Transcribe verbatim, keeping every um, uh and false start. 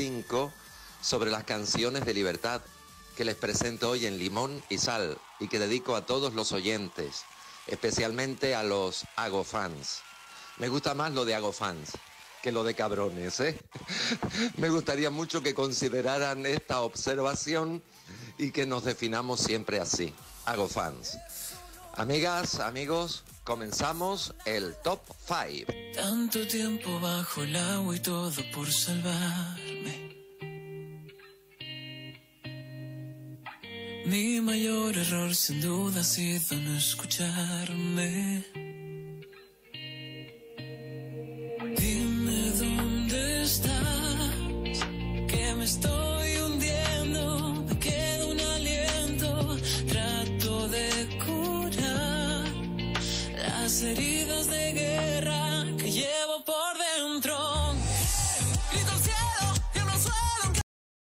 cinco sobre las canciones de libertad que les presento hoy en Limón y Sal y que dedico a todos los oyentes, especialmente a los agofans. Me gusta más lo de agofans que lo de cabrones, ¿eh? Me gustaría mucho que consideraran esta observación y que nos definamos siempre así, agofans. Amigas, amigos, comenzamos el Top cinco. Tanto tiempo bajo el agua y todo por salvarme. Mi mayor error sin duda ha sido no escucharme.